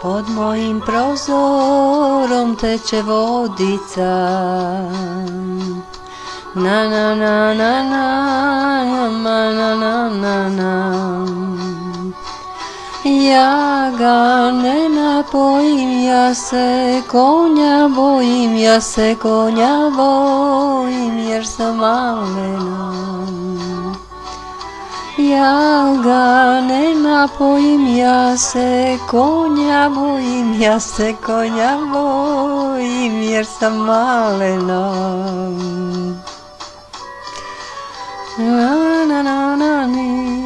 Pod mojim prozorom teče vodica. Na na na na na na na na na na. Ja ga ne napojim, ja se konja bojim, ja se konja bojim jer sam malena. Ja ga ne napojim, ja se konja bojim, ja se konja bojim jer sam malena. Na na na na ni.